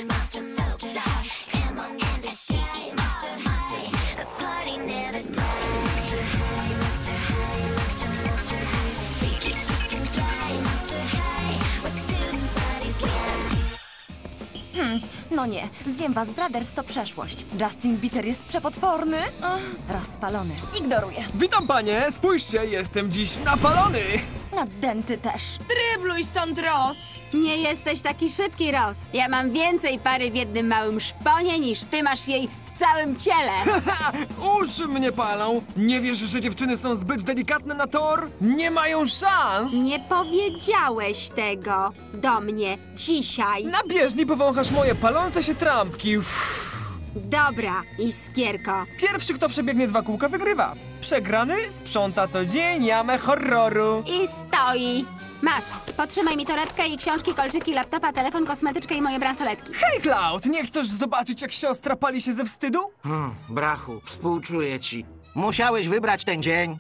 No nie, zjem was, Brothers to przeszłość. Justin Bieber jest przepotworny. Rozpalony. Ignoruję. Witam panie, spójrzcie, jestem dziś napalony! Nadęty też. Drybluj stąd, Ross! Nie jesteś taki szybki, Ross. Ja mam więcej pary w jednym małym szponie niż ty masz jej w całym ciele. Ha! Uszy mnie palą! Nie wiesz, że dziewczyny są zbyt delikatne na tor? Nie mają szans! Nie powiedziałeś tego do mnie dzisiaj. Na bieżni powąchasz moje palące się trampki. Uff. Dobra, Iskierko. Pierwszy, kto przebiegnie 2 kółka, wygrywa. Przegrany sprząta co dzień jamę horroru. I stoi. Masz, potrzymaj mi torebkę i książki, kolczyki, laptopa, telefon, kosmetyczkę i moje bransoletki. Hej, Cloud, nie chcesz zobaczyć, jak siostra pali się ze wstydu? Brachu, współczuję ci. Musiałeś wybrać ten dzień.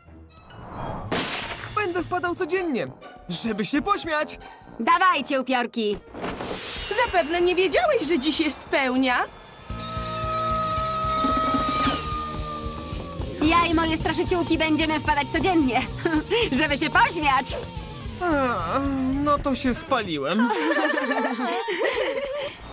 Będę wpadał codziennie, żeby się pośmiać. Dawajcie, upiorki. Zapewne nie wiedziałeś, że dziś jest pełnia? Ja i moje straszyciółki będziemy wpadać codziennie, żeby się pośmiać. No to się spaliłem.